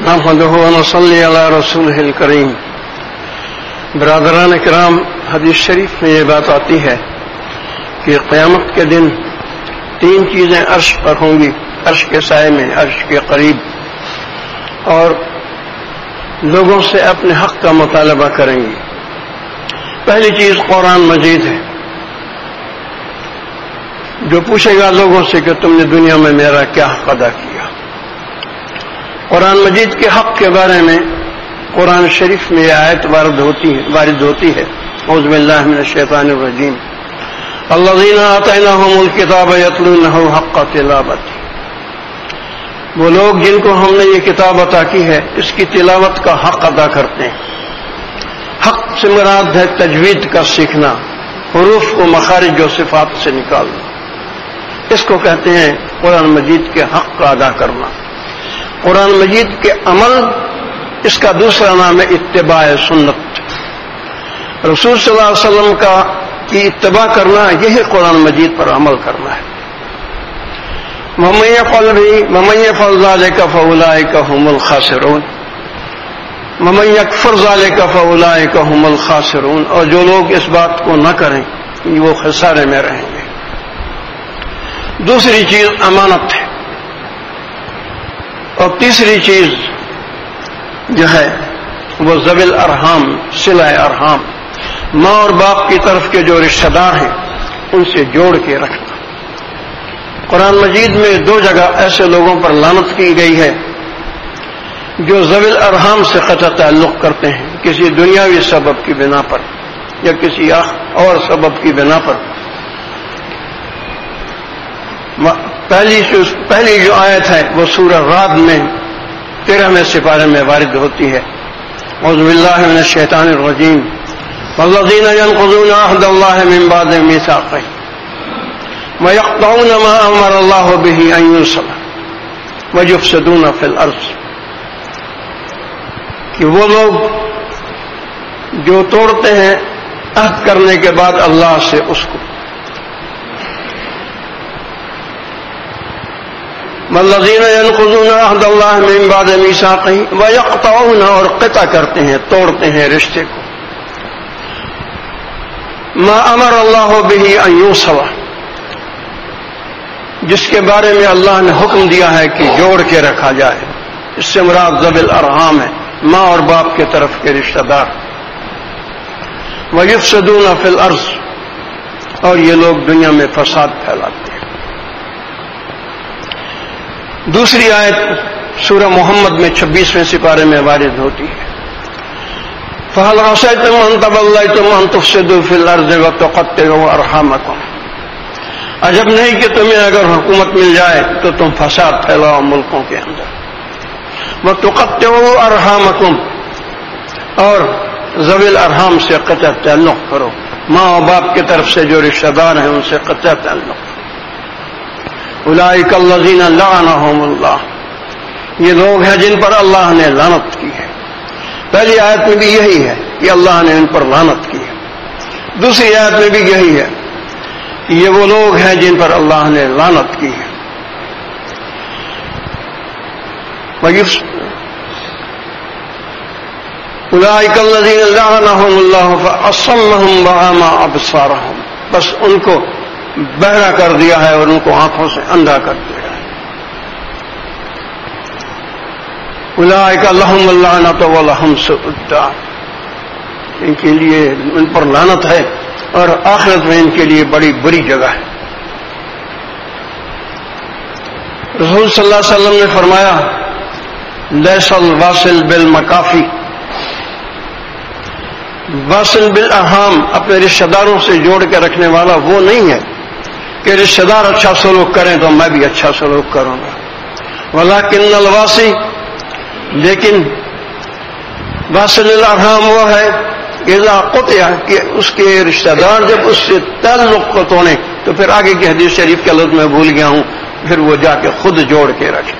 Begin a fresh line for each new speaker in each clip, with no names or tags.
نحمده ونصلي على رسوله الكريم. برادران کرام، حدیث شریف میں یہ بات آتی ہے کہ قیامت کے دن تین چیزیں عرش پر ہوں گی، عرش کے سائے میں، عرش کے قریب، اور لوگوں سے اپنے حق کا مطالبہ کریں گی. پہلی چیز قرآن مجید ہے، جو پوچھے گا لوگوں سے کہ تم نے دنیا میں میرا کیا حق ادا کیا. قرآن مجید کے حق کے بارے میں قرآن شریف میں یہ آیت وارد ہوتی ہے. اعوذ باللہ من الشیطان الرجیم. الذین آتیناہم الکتاب یتلونہ حق تلاوتہ. وہ لوگ جن کو ہم نے یہ کتاب عطا کی ہے اس کی تلاوت کا حق ادا کرتے ہیں. حق سے مراد ہے تجوید کا سیکھنا، حروف کو مخارج و صفات سے نکالنا. اس کو کہتے ہیں قرآن مجید کے حق کا ادا کرنا. قرآن مجید کے عمل، اس کا دوسرا نام ہے اتباع سنت. رسول صلی اللہ علیہ وسلم کی اتباع کرنا، یہی قرآن مجید پر عمل کرنا ہے. وَمَن يَفْعَلْ ذَلِكَ فَأُولَٰئِكَ هُمُ الْخَاسِرُونَ وَمَن يَكْفُرْ ذَلِكَ فَأُولَٰئِكَ هُمُ الْخَاسِرُونَ. اور جو لوگ اس بات کو نہ کریں وہ خسارے میں رہیں گے. دوسری چیز امانت ہے، اور تیسری چیز جو ہے وہ ذوی الارحام، صلہ ارحام، ماں اور باپ کی طرف کے جو رشتہ دار ہیں ان سے جوڑ کے رکھنا. قرآن مجید میں دو جگہ ایسے لوگوں پر لعنت کی گئی ہے جو ذوی الارحام سے قطع تعلق کرتے ہیں کسی دنیاوی سبب کی بنا پر یا کسی اور سبب کی بنا پر. پہلی جو آیت ہے وہ سورہ رعد میں 13ویں سپارے میں وارد ہوتی ہے. اعوذ باللہ من الشیطان الرجیم. والذین ينقضون عہد اللہ من بعد میثاقہ وَيَقْطَعُونَ مَا أَمَرَ اللَّهُ بِهِ أَن يُوصَلَ وَيُفْسِدُونَ فِي الْأَرْضِ. کہ وہ لوگ جو توڑتے ہیں عہد کرنے کے بعد اللہ سے اس کو. وَالَّذِينَ يَنقُضُونَ عَهْدَ اللَّهِ مِن بَعْدِ مِيثَاقِهِ وَيَقْطَعُونَ، اور قطع کرتے ہیں، توڑتے ہیں رشتے کو. مَا أَمَرَ اللَّهُ بِهِ أَن يُوصَلَ، جس کے بارے میں اللہ نے حکم دیا ہے کہ جوڑ کے رکھا جائے. اس سے مراد ذوی الارحام ہے، ماں اور باپ کے طرف کے رشتہ دار. وَيُفْسِدُونَ فِي الْأَرْضِ، اور یہ لوگ دنیا میں فساد پھیلاتے ہیں. دوسری آیت سورہ محمد میں 26ویں سپارے میں وارد ہوتی ہے. فَهَلْ عَصَيْتُمْ أَن تَوَلَّيْتُمْ أَن تُفْسِدُوا فِي الْأَرْضِ وَتُقَطِّعُوا أَرْحَامَكُمْ. عجب نہیں کہ تمہیں اگر حکومت مل جائے تو تم فساد پھیلاؤ ملکوں کے اندر. وَتُقَطِّعُوا أَرْحَامَكُمْ، اور ذوی الارحام سے قطع تعلق کرو، ماں اور باپ کی طرف سے جو رشتہ دار ہیں ان سے قطع تعلق. اولئک الذین لعنہم اللہ، یہ لوگ ہیں جن پر اللہ نے لعنت کی ہے. پہلی آیت میں بھی یہی ہے کہ اللہ نے ان پر لعنت کی ہے. دوسری آیت میں بھی یہی ہے، یہ وہ لوگ ہیں جن پر اللہ نے لعنت کی ہے. اولئک الذین لعنہم اللہ فاصمہم واعمی ابصارہم، بس ان کو بہرا کر دیا ہے اور ان کو آنکھوں سے اندھا کر دیا ہے. اولئک لہم اللعنۃ ولہم سوء الدار، ان کے لیے ان پر لعنت ہے اور آخرت میں ان کے لیے بڑی بری جگہ ہے. رسول صلی اللہ علیہ وسلم نے فرمایا لیس الواصل بالمکافی، واصل بالارحام، اپنے رشتہ داروں سے جوڑ کے رکھنے والا وہ نہیں ہے کہ رشتہ دار اچھا سلوک کریں تو میں بھی اچھا سلوک کروں گا. ولکن الواصی، لیکن واصل الارحام وہ ہے اذا قطع، کہ اس کے رشتہ دار جب اس سے تعلق کو توڑیں تو پھر آگے کی حدیث شریف کے لفظ میں بھول گیا ہوں، پھر وہ جا کے خود جوڑ کے رکھے.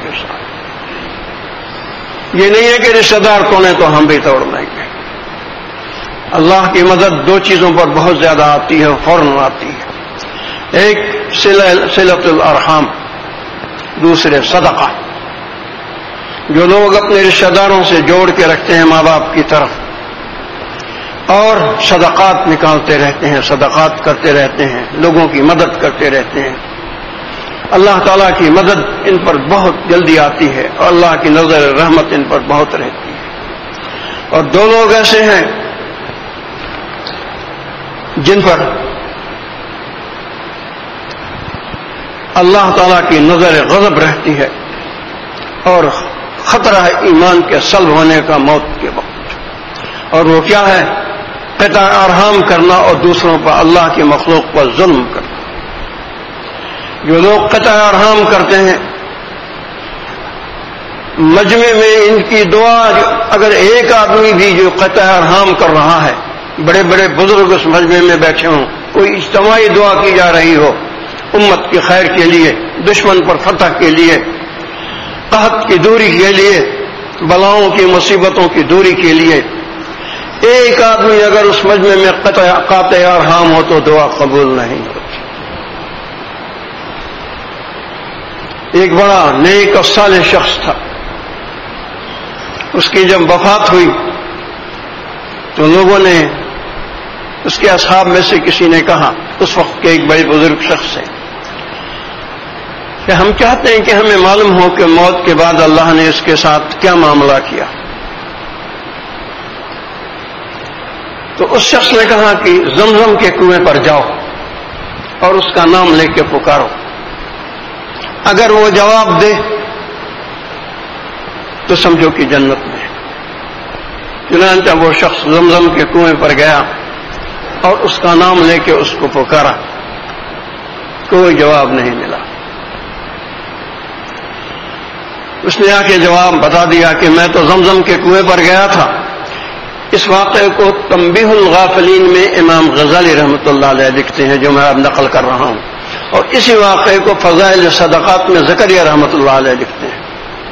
یہ نہیں ہے کہ رشتہ دار توڑیں تو ہم بھی توڑ لیں گے. اللہ کی مدد دو چیزوں پر بہت زیادہ آتی ہے، فوراً آتی ہے. ایک صلۃ الارحام، دوسرے صدقہ. جو لوگ اپنے رشتہ داروں سے جوڑ کے رکھتے ہیں ماں باپ کی طرف اور صدقات نکالتے رہتے ہیں، صدقات کرتے رہتے ہیں، لوگوں کی مدد کرتے رہتے ہیں، اللہ تعالیٰ کی مدد ان پر بہت جلدی آتی ہے اور اللہ کی نظر رحمت ان پر بہت رہتی ہے۔ اور دو لوگ ایسے ہیں جن پر اللہ تعالیٰ کی نظر غضب رہتی ہے اور خطرہ ہے ایمان کے سلب ہونے کا موت کے وقت، اور وہ کیا ہے؟ قطع ارحام کرنا اور دوسروں پر، اللہ کی مخلوق پر ظلم کرنا۔ جو لوگ قطع ارحام کرتے ہیں، مجمع میں ان کی دعا، اگر ایک آدمی بھی جو قطع ارحام کر رہا ہے، بڑے بڑے بزرگ اس مجمع میں بیٹھے ہوں، کوئی اجتماعی دعا کی جا رہی ہو امت کے خیر کے لیے، دشمن پر فتح کے لیے، قحط کی دوری کے لیے، بلاؤں کی مصیبتوں کی دوری کے لیے، ایک آدمی اگر اس مجمع میں قاطع ارحام ہو تو دعا قبول نہیں ہوتی۔ ایک بڑا نیک اور صالح شخص تھا، اس کی جب وفات ہوئی تو لوگوں نے، اس کے اصحاب میں سے کسی نے کہا، اس وقت کے ایک بڑے بزرگ شخص سے، کہ ہم چاہتے ہیں کہ ہمیں معلوم ہو کہ موت کے بعد اللہ نے اس کے ساتھ کیا معاملہ کیا۔ تو اس شخص نے کہا کہ زمزم کے کنویں پر جاؤ اور اس کا نام لے کے پکارو، اگر وہ جواب دے تو سمجھو کہ جنت میں۔ چنانچہ وہ شخص زمزم کے کنویں پر گیا اور اس کا نام لے کے اس کو پکارا، کوئی جواب نہیں ملا۔ اس نے آ کے جواب بتا دیا کہ میں تو زمزم کے کنویں پر گیا تھا۔ اس واقعے کو تنبیہ الغافلین میں امام غزالی رحمۃ اللہ علیہ لکھتے ہیں، جو میں اب نقل کر رہا ہوں، اور اسی واقعے کو فضائل صدقات میں زکریا رحمۃ اللہ علیہ لکھتے ہیں۔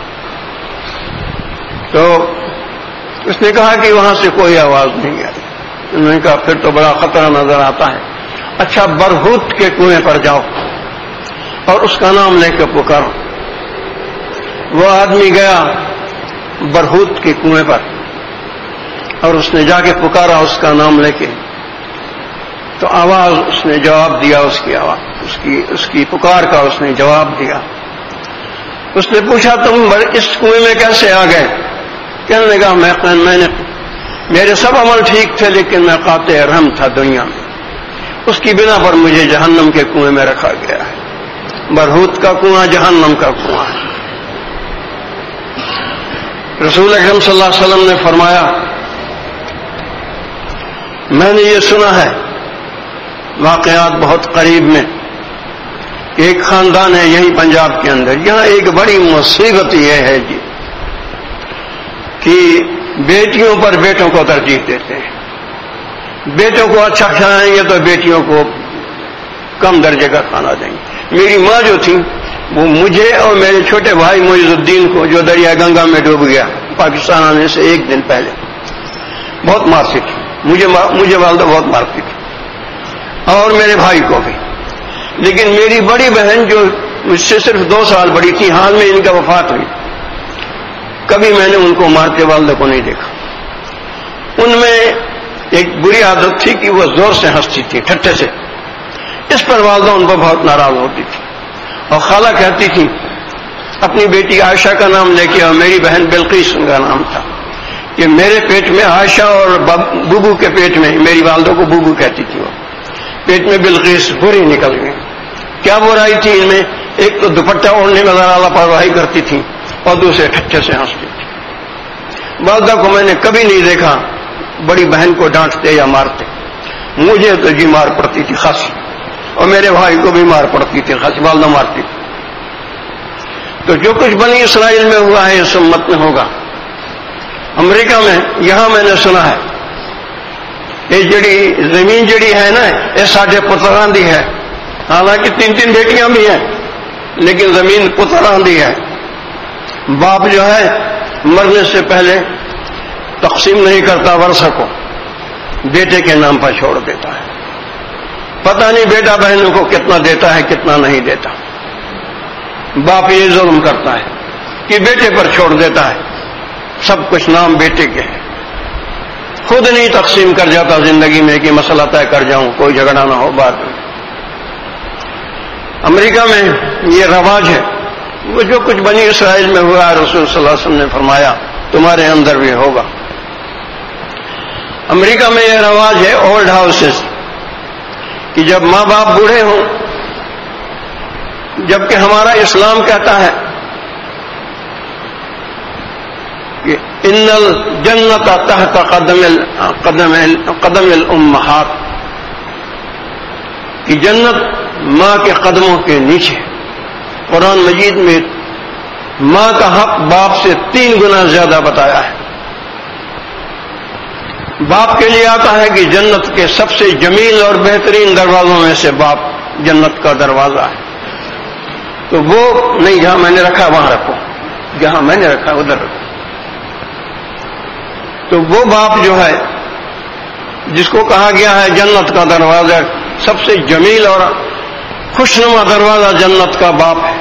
تو اس نے کہا کہ وہاں سے کوئی آواز نہیں آئی۔ انہوں نے کہا پھر تو بڑا خطرہ نظر آتا ہے، اچھا برہوت کے کنویں پر جاؤ اور اس کا نام لے کے پکارو۔ وہ آدمی گیا برہوت کے کنویں پر اور اس نے جا کے پکارا اس کا نام لے کے، تو آواز، اس نے جواب دیا، اس کی آواز، اس کی پکار کا اس نے جواب دیا۔ اس نے پوچھا تم اس کنویں میں کیسے آ گئے؟ کہنے لگا میں نے، میرے سب عمل ٹھیک تھے لیکن میں قاطع رحم تھا دنیا میں، اس کی بنا پر مجھے جہنم کے کنویں میں رکھا گیا ہے۔ برہوت کا کنواں جہنم کا کنواں ہے۔ رسول اکرم صلی اللہ علیہ وسلم نے فرمایا، میں نے یہ سنا ہے واقعات بہت قریب میں، کہ ایک خاندان ہے یہی پنجاب کے اندر، یہاں ایک بڑی مصیبت یہ ہے جی کہ بیٹیوں پر بیٹوں کو ترجیح دیتے ہیں۔ بیٹوں کو اچھا کھلائیں گے تو بیٹیوں کو کم درجے کا کھانا دیں گے۔ میری ماں جو تھی وہ مجھے اور میرے چھوٹے بھائی معیز الدین کو، جو دریا گنگا میں ڈوب گیا پاکستان آنے سے ایک دن پہلے، بہت مارتی تھی، مجھے والدہ بہت مارتی تھی اور میرے بھائی کو بھی۔ لیکن میری بڑی بہن جو مجھ سے صرف 2 سال بڑی تھی، حال میں ان کا وفات ہوئی، کبھی میں نے ان کو مارتے والدہ کو نہیں دیکھا۔ ان میں ایک بری عادت تھی کہ وہ زور سے ہنستی تھی، ٹھٹے سے، اس پر والدہ ان پر بہت ناراض ہوتی تھی۔ اور خالہ کہتی تھی اپنی بیٹی عائشہ کا نام لے کے، اور میری بہن بلقیس ان کا نام تھا، کہ میرے پیٹ میں عائشہ اور بوبو کے پیٹ میں، میری والدہ کو بوبو کہتی تھی، وہ پیٹ میں بلقیس بری نکل گئی۔ کیا برائی تھی ان میں؟ ایک تو دوپٹہ اوڑھنے میں ذرا لاپرواہی کرتی تھی اور دوسرے ٹھٹے سے ہنستی تھی۔ والدہ کو میں نے کبھی نہیں دیکھا بڑی بہن کو ڈانٹتے یا مارتے، مجھے تو جی مار پڑتی تھی خاصی، اور میرے بھائی کو بھی مار پڑتی تھی خاصی، والدہ مارتی تھی۔ تو جو کچھ بنی اسرائیل میں ہوا ہے اس امت میں ہوگا۔ امریکہ میں، یہاں میں نے سنا ہے یہ جڑی زمین جڑی ہے نا، یہ ساڈے پتراں دی ہے، حالانکہ 3 بیٹیاں بھی ہیں، لیکن زمین پتراں دی ہے۔ باپ جو ہے مرنے سے پہلے تقسیم نہیں کرتا ورثہ کو، بیٹے کے نام پر چھوڑ دیتا ہے۔ پتہ نہیں بیٹا بہنوں کو کتنا دیتا ہے کتنا نہیں دیتا، باپ یہ ظلم کرتا ہے۔ کہ بیٹے پر چھوڑ دیتا ہے، سب کچھ نام بیٹے کے ہے، خود نہیں تقسیم کر جاتا زندگی میں کہ مسئلہ طے کر جاؤں، کوئی جھگڑا نہ ہو بعد میں۔ امریکہ میں یہ رواج ہے، وہ جو کچھ بنی اسرائیل میں ہوا ہے رسول صلی اللہ علیہ وسلم نے فرمایا تمہارے اندر بھی ہوگا۔ امریکہ میں یہ رواج ہے اولڈ ہاؤسز کہ جب ماں باپ بوڑھے ہوں، جبکہ ہمارا اسلام کہتا ہے کہ ان الجنت تحت قدم الامہات، کہ جنت ماں کے قدموں کے نیچے۔ قرآن مجید میں ماں کا حق باپ سے 3 گنا زیادہ بتایا ہے۔ باپ کے لیے آتا ہے کہ جنت کے سب سے جمیل اور بہترین دروازوں میں سے باپ جنت کا دروازہ ہے، تو وہ نہیں جہاں میں نے رکھا وہاں رکھو، جہاں میں نے رکھا ادھر رکھو۔ تو وہ باپ جو ہے جس کو کہا گیا ہے جنت کا دروازہ، سب سے جمیل اور خوشنما دروازہ جنت کا باپ ہے،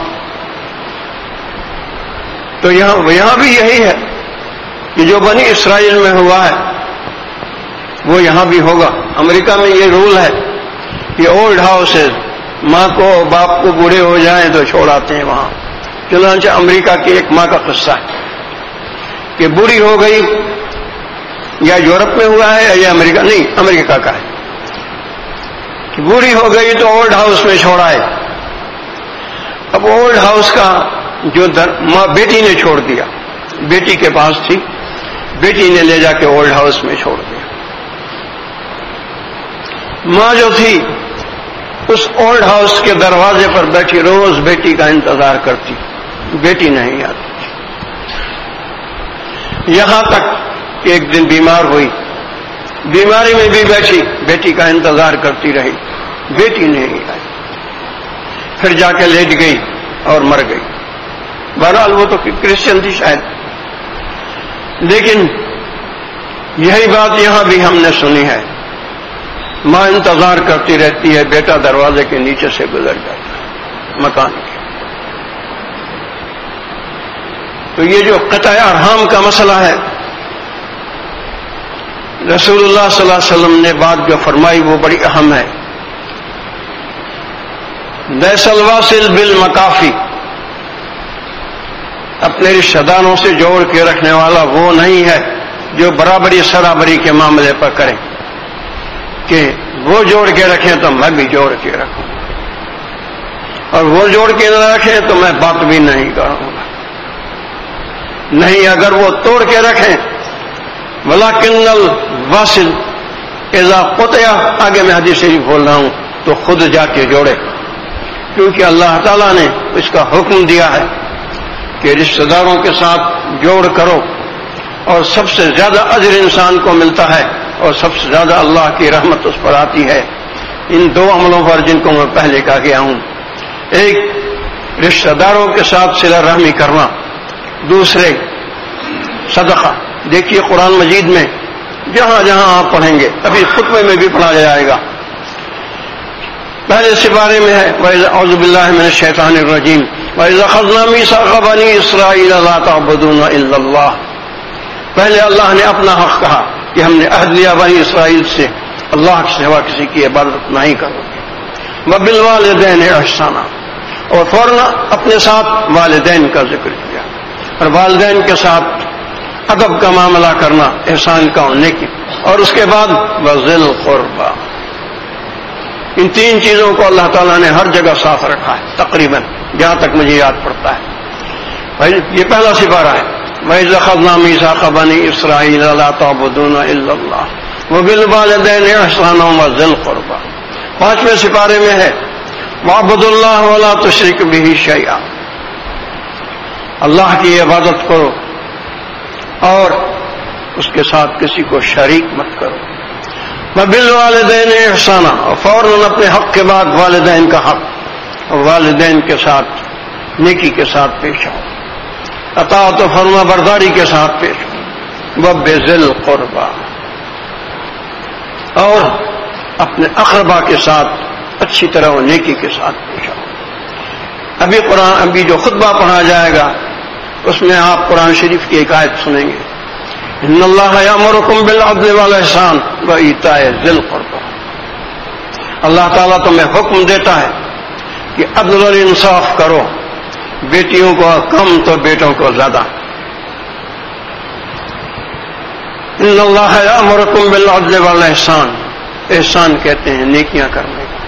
تو یہاں بھی یہی ہے کہ جو بنی اسرائیل میں ہوا ہے وہ یہاں بھی ہوگا۔ امریکہ میں یہ رول ہے کہ اولڈ ہاؤسز ماں کو باپ کو بوڑھے ہو جائیں تو چھوڑ آتے ہیں وہاں۔ چنانچہ امریکہ کی ایک ماں کا قصہ ہے کہ بوڑھی ہو گئی، یا یورپ میں ہوا ہے یا امریکہ، نہیں امریکہ کا ہے، کہ بوڑھی ہو گئی تو اولڈ ہاؤس میں چھوڑائے۔ اب اولڈ ہاؤس کا جو ماں بیٹی نے چھوڑ دیا، بیٹی کے پاس تھی، بیٹی نے لے جا کے اولڈ ہاؤس میں چھوڑ دیا۔ ماں جو تھی اس اولڈ ہاؤس کے دروازے پر بیٹھی روز بیٹی کا انتظار کرتی، بیٹی نہیں آتی، یہاں تک کہ ایک دن بیمار ہوئی، بیماری میں بھی بیٹھی، بیٹی کا انتظار کرتی رہی، بیٹی نہیں آئی، پھر جا کے لیٹ گئی اور مر گئی۔ بہرحال وہ تو کرسچن تھی شاید، لیکن یہی بات یہاں بھی ہم نے سنی ہے، ماں انتظار کرتی رہتی ہے، بیٹا دروازے کے نیچے سے گزر جاتا ہے مکان کے۔ تو یہ جو قطع ارحام کا مسئلہ ہے، رسول اللہ صلی اللہ علیہ وسلم نے بات جو فرمائی وہ بڑی اہم ہے۔ لیس الواصل بالمکافی، اپنے رشتہ داروں سے جوڑ کے رکھنے والا وہ نہیں ہے جو برابری سرابری کے معاملے پر کرے کہ وہ جوڑ کے رکھیں تو میں بھی جوڑ کے رکھوں، اور وہ جوڑ کے نہ رکھیں تو میں بات بھی نہیں کروں گا۔ نہیں، اگر وہ توڑ کے رکھیں، وَلَكِنَّ الْوَاصِلَ اِذَا قُطِعَ، آگے میں حدیث شریف بول رہا ہوں، تو خود جا کے جوڑے، کیونکہ اللہ تعالیٰ نے اس کا حکم دیا ہے کہ رشتہ داروں کے ساتھ جوڑ کرو، اور سب سے زیادہ اجر انسان کو ملتا ہے اور سب سے زیادہ اللہ کی رحمت اس پر آتی ہے ان 2 عملوں پر جن کو میں پہلے کہا گیا ہوں۔ ایک رشتہ داروں کے ساتھ صلہ رحمی کرنا، دوسرے صدقہ۔ دیکھیے قرآن مجید میں جہاں جہاں آپ پڑھیں گے، ابھی خطبے میں بھی پڑھا جائے گا، پہلے سپارے میں ہے اعوذ باللہ من الشیطان الرجیم وَإِذْ أَخَذْنَا مِيثَاقَ بَنِي إِسْرَائِيلَ لَا تَعْبُدُونَ إِلَّا اللَّهَ، پہلے اللہ نے اپنا حق کہا کہ ہم نے عہد لیا بنی اسرائیل سے اللہ کے سوا کسی کی عبادت نہیں کرو گے، وَبِالْوَالِدَيْنِ إِحْسَانًا، اور فوراً اپنے ساتھ والدین کا ذکر کیا، اور والدین کے ساتھ ادب کا معاملہ کرنا، احسان کا ہونے کی، اور اس کے بعد وَذِي الْقُرْبَى۔ ان 3 چیزوں کو اللہ تعالیٰ نے ہر جگہ ساتھ رکھا ہے تقریباً، جہاں تک مجھے یاد پڑتا ہے۔ یہ پہلا سپارہ ہے، وَإِذْ أَخَذْنَا مِيثَاقَ بَنِي إِسْرَائِيلَ لَا تَعْبُدُونَ إِلَّا اللَّهَ وَبِالْوَالِدَيْنِ إِحْسَانًا وَذِي الْقُرْبَى۔ 5ویں سپارے میں ہے وَاعْبُدُوا اللَّهَ وَلَا تُشْرِكُوا بِهِ شَيْئًا، اللہ کی عبادت کرو اور اس کے ساتھ کسی کو شریک مت کرو۔ وَبِالْوَالِدَيْنِ إِحْسَانًا، اور فوراً اپنے حق کے بعد والدین کا حق، اور والدین کے ساتھ نیکی کے ساتھ پیش آؤ، اطاعت و فرما برداری کے ساتھ پیش آؤ۔ وَبِذِي الْقُرْبَى، اور اپنے اقربا کے ساتھ اچھی طرح و نیکی کے ساتھ پیش آؤ۔ ابھی جو خطبہ پڑھا جائے گا اس میں آپ قرآن شریف کی ایک آیت سنیں گے، ان اللہ یامرکم بالعدل والاحسان وایتاء ذی القربی۔ اللہ تعالیٰ تمہیں حکم دیتا ہے کہ عدل اور انصاف کرو، بیٹیوں کو کم تو بیٹوں کو زیادہ۔ ان اللہ یامرکم بالعدل والاحسان، احسان کہتے ہیں نیکیاں کرنے کو،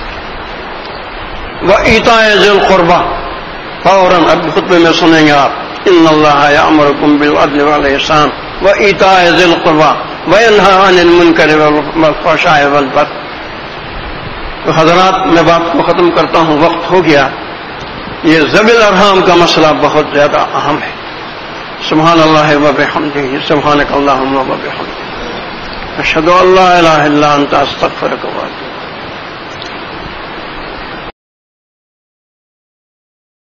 وایتاء ذی القربی، فوراً اب خطبے میں سنیں گے آپ، ان اللہ یامرکم بالعدل والاحسان وایتاء ذی القربی وینہی عن المنکر والفحشاء والبغی۔ تو حضرات میں بات کو ختم کرتا ہوں، وقت ہو گیا۔ یہ ذوی الارحام کا مسئلہ بہت زیادہ اہم ہے۔ سبحان اللہ وبحمدہ، سبحانک اللہم وبحمدک، اشہد ان لا الہ الا انت، استغفرک واتوب۔